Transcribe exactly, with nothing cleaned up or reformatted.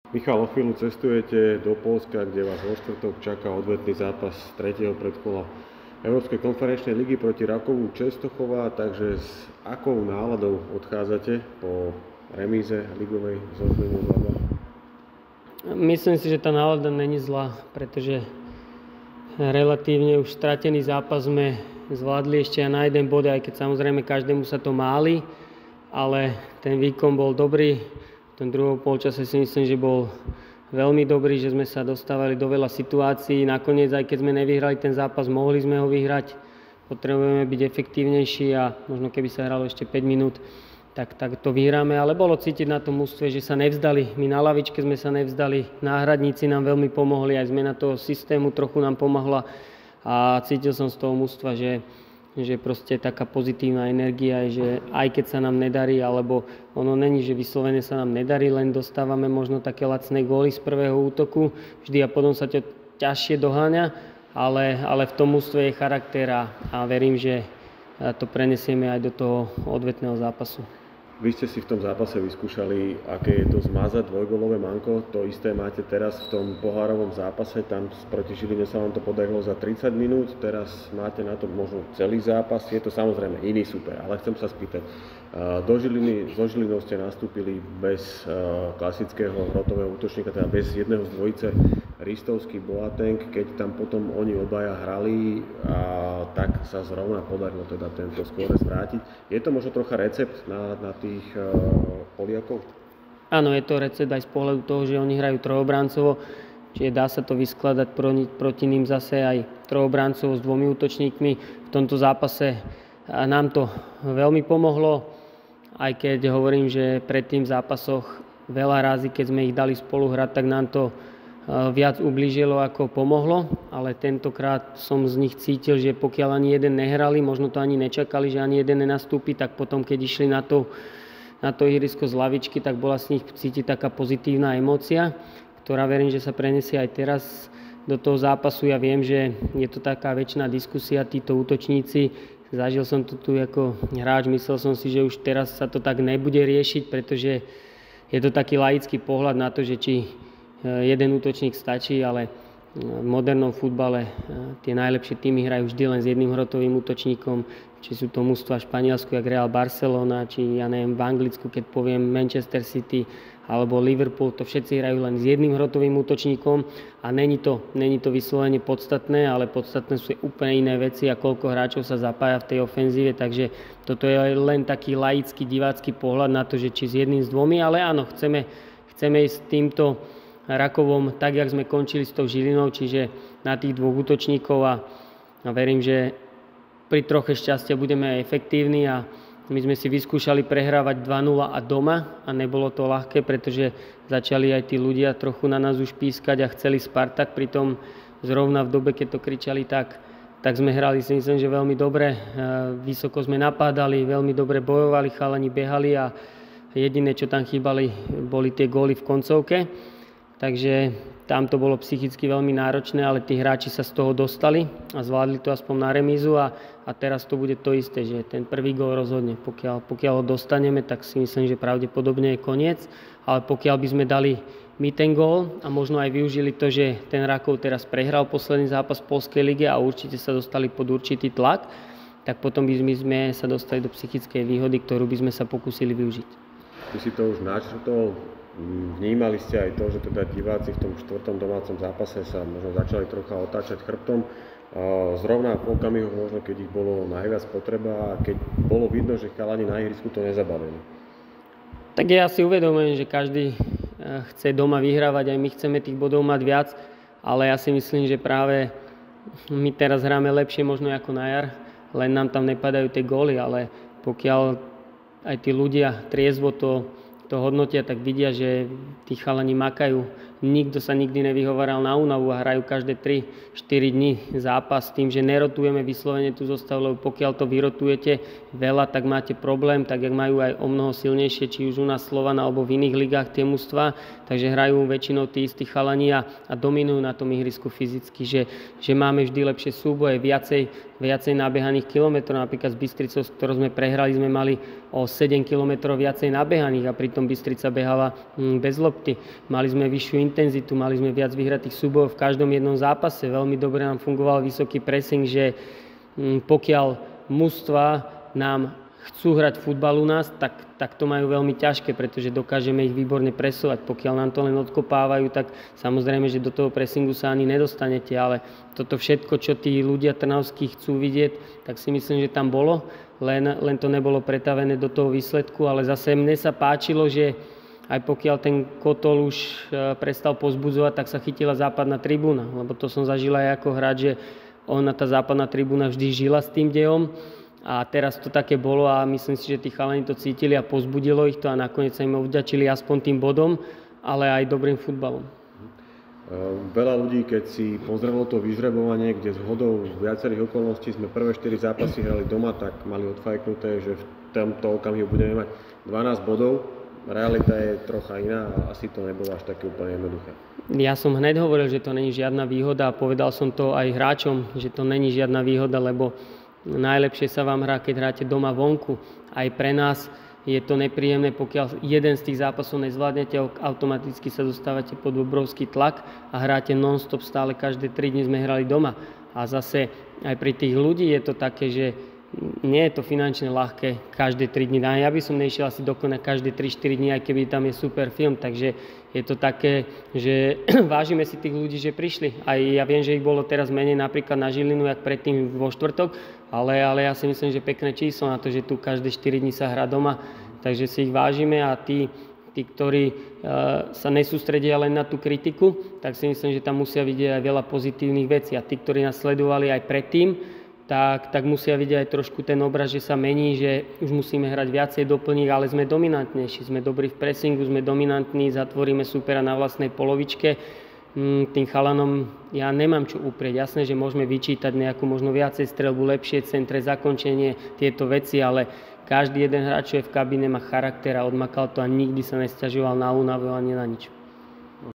Michal, o chvíľu cestujete do Poľska, kde vás vo štvrtok čaká odvetný zápas z tretieho predkola Európskej konferenčnej ligy proti Rakovu Čenstochova, takže s akou náladou odchádzate po remíze ligovej so Žilinou dva dva? Myslím si, že tá nálada není zlá, pretože relatívne už stratený zápas sme zvládli ešte aj na jeden bod, aj keď samozrejme každému sa to máli, ale ten výkon bol dobrý. V tom druhom polčase si myslím, že bol veľmi dobrý, že sme sa dostávali do veľa situácií. Nakoniec, aj keď sme nevyhrali ten zápas, mohli sme ho vyhrať. Potrebujeme byť efektívnejší a možno keby sa hralo ešte päť minút, tak, tak to vyhráme. Ale bolo cítiť na tom mužstve, že sa nevzdali. My na lavičke sme sa nevzdali. Náhradníci nám veľmi pomohli, aj zmena toho systému trochu nám pomohla. A cítil som z toho mužstva, že že proste taká pozitívna energia, že aj keď sa nám nedarí, alebo ono není, že vyslovene sa nám nedarí, len dostávame možno také lacné góly z prvého útoku vždy a potom sa to ťažšie doháňa, ale, ale v tom mužstve je charakter a, a verím, že to prenesieme aj do toho odvetného zápasu. Vy ste si v tom zápase vyskúšali, aké je to zmazať dvojgólové manko. To isté máte teraz v tom pohárovom zápase. Tam proti Žiline sa vám to podarilo za tridsať minút. Teraz máte na to možno celý zápas. Je to samozrejme iný super, ale chcem sa spýtať. Do Žiliny, so Žilinou ste nastúpili bez klasického hrotového útočníka, teda bez jedného z dvojice Ristovský, Boateng. Keď tam potom oni obaja hrali, a tak sa zrovna podarilo teda tento skóre zvrátiť. Je to možno trocha recept na, na tých uh, Poliakov? Áno, je to recept aj z pohľadu toho, že oni hrajú trojobrancovo, čiže dá sa to vyskladať proti, proti ním zase aj trojobrancovo s dvomi útočníkmi. V tomto zápase nám to veľmi pomohlo, aj keď hovorím, že predtým v zápasoch veľa razy, keď sme ich dali spolu hrať, tak nám to viac ublížilo ako pomohlo, ale tentokrát som z nich cítil, že pokiaľ ani jeden nehrali, možno to ani nečakali, že ani jeden nenastúpi, tak potom, keď išli na to, na to ihrisko z lavičky, tak bola z nich cítiť taká pozitívna emócia, ktorá verím, že sa prenesie aj teraz do toho zápasu. Ja viem, že je to taká väčšiná diskusia, títo útočníci. Zažil som to tu ako hráč, myslel som si, že už teraz sa to tak nebude riešiť, pretože je to taký laický pohľad na to, že či jeden útočník stačí, ale v modernom futbale tie najlepšie týmy hrajú vždy len s jedným hrotovým útočníkom, či sú to mužstva Španielsku, jak Real Barcelona, či ja neviem, v Anglicku, keď poviem Manchester City alebo Liverpool, to všetci hrajú len s jedným hrotovým útočníkom a není to, není to vyslovene podstatné, ale podstatné sú úplne iné veci a koľko hráčov sa zapája v tej ofenzíve, takže toto je len taký laický, divácky pohľad na to, že či s jedným, s dvomi, ale áno, chceme, chceme ísť s týmto Rakovom, tak jak sme končili s tou Žilinou, čiže na tých dvoch útočníkov a, a verím, že pri troche šťastia budeme aj efektívni a my sme si vyskúšali prehrávať dva nula a doma a nebolo to ľahké, pretože začali aj tí ľudia trochu na nás už pískať a chceli Spartak, pritom zrovna v dobe, keď to kričali tak, tak sme hrali si myslím, že veľmi dobre, vysoko sme napádali, veľmi dobre bojovali, chalani behali a jediné, čo tam chýbali, boli tie góly v koncovke. Takže tam to bolo psychicky veľmi náročné, ale tí hráči sa z toho dostali a zvládli to aspoň na remízu a, a teraz to bude to isté, že ten prvý gól rozhodne. Pokiaľ, pokiaľ ho dostaneme, tak si myslím, že pravdepodobne je koniec, ale pokiaľ by sme dali my ten gól a možno aj využili to, že ten Rakov teraz prehral posledný zápas v Poľskej lige a určite sa dostali pod určitý tlak, tak potom by sme sa dostali do psychickej výhody, ktorú by sme sa pokúsili využiť. Ty si to už načrtol. Vnímali ste aj to, že teda diváci v tom štvrtom domácom zápase sa možno začali trocha otáčať chrbtom. Zrovna v okamihu možno, keď ich bolo najviac potreba a keď bolo vidno, že chalani na ihrisku to nezabavili. Tak ja si uvedomujem, že každý chce doma vyhrávať, aj my chceme tých bodov mať viac, ale ja si myslím, že práve my teraz hráme lepšie možno ako na jar, len nám tam nepadajú tie góly, ale pokiaľ aj tí ľudia triezvo to to hodnotia, tak vidia, že tí chalani makajú. Nikto sa nikdy nevyhovaral na únavu a hrajú každé tri štyri dni zápas s tým, že nerotujeme vyslovene tú zostavu, lebo pokiaľ to vyrotujete veľa, tak máte problém, tak jak majú aj o mnoho silnejšie, či už u nás Slovan alebo v iných ligách tie mužstva, takže hrajú väčšinou tí istí chalani a, a dominujú na tom ihrisku fyzicky, že, že máme vždy lepšie súboje, viacej, viacej nabehaných kilometrov, napríklad z Bystricou, s ktorou sme prehrali, sme mali o sedem kilometrov viacej nabehaných a pritom potom Bystrica behala bez lopty. Mali sme vyššiu intenzitu, mali sme viac vyhratých súbojov v každom jednom zápase. Veľmi dobre nám fungoval vysoký pressing, že pokiaľ mužstva nám chcú hrať futbal u nás, tak, tak to majú veľmi ťažké, pretože dokážeme ich výborne presovať. Pokiaľ nám to len odkopávajú, tak samozrejme, že do toho pressingu sa ani nedostanete, ale toto všetko, čo tí ľudia trnavskí chcú vidieť, tak si myslím, že tam bolo, len, len to nebolo pretavené do toho výsledku, ale zase mne sa páčilo, že aj pokiaľ ten kotol už prestal pozbudzovať, tak sa chytila západná tribúna, lebo to som zažil aj ako hráč, že ona, tá západná tribúna vždy žila s tým dejom. A teraz to také bolo a myslím si, že tí chalani to cítili a pozbudilo ich to a nakoniec sa im ovďačili aspoň tým bodom, ale aj dobrým futbalom. Veľa ľudí, keď si pozrelo to vyžrebovanie, kde zhodou viacerých okolností sme prvé štyri zápasy hrali doma, tak mali odfajknuté, že v tomto okamihu budeme mať dvanásť bodov. Realita je trocha iná a asi to nebolo až také úplne jednoduché. Ja som hneď hovoril, že to není žiadna výhoda a povedal som to aj hráčom, že to není žiadna výhoda, lebo najlepšie sa vám hrá, keď hráte doma vonku. Aj pre nás je to nepríjemné, pokiaľ jeden z tých zápasov nezvládnete, automaticky sa dostávate pod obrovský tlak a hráte non-stop stále, každé tri dni sme hrali doma. A zase aj pri tých ľudí je to také, že nie je to finančne ľahké každé tri dni. Ja by som nešiel asi dokonať každé tri štyri dni, aj keby tam je super film. Takže je to také, že vážime si tých ľudí, že prišli. Aj ja viem, že ich bolo teraz menej napríklad na Žilinu, jak predtým vo štvrtok, ale, ale ja si myslím, že pekné číslo na to, že tu každé štyri dni sa hrá doma. Takže si ich vážime a tí, tí ktorí uh, sa nesústredia len na tú kritiku, tak si myslím, že tam musia vidieť aj veľa pozitívnych vecí. A tí, ktorí nás sledovali aj predtým, Tak, tak musia vidieť aj trošku ten obraz, že sa mení, že už musíme hrať viacej doplník, ale sme dominantnejší, sme dobrí v pressingu, sme dominantní, zatvoríme supera na vlastnej polovičke. Tým chalanom ja nemám čo uprieť. Jasné, že môžeme vyčítať nejakú možno viacej streľbu, lepšie centre, zakončenie, tieto veci, ale každý jeden hráč, čo je v kabíne, má charakter a odmakal to a nikdy sa nesťažoval na únavu ani na nič.